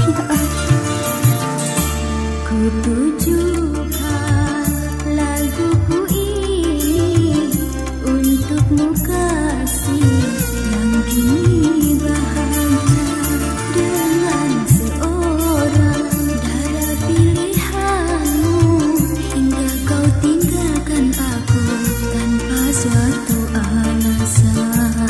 Kutujukan laguku ini untukmu kasih yang kini bahagia dengan seorang darah pilihanmu, hingga kau tinggalkan aku tanpa suatu alasan.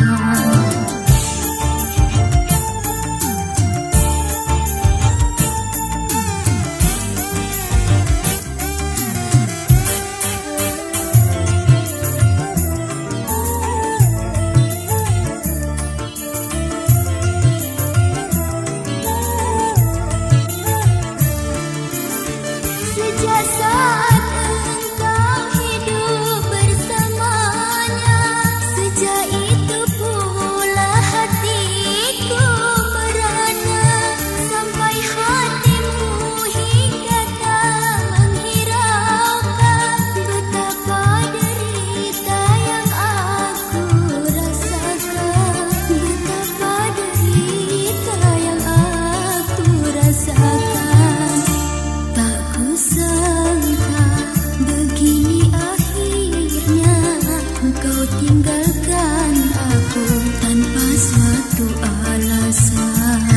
Sejak saat engkau hidup bersamanya, sejak itu pula hatiku merana, sampai hatimu hingga tak menghiraukan betapa derita yang aku rasakan, betapa derita yang aku rasakan. Tak kusangka begini akhirnya, engkau tinggalkan aku tanpa suatu alasan.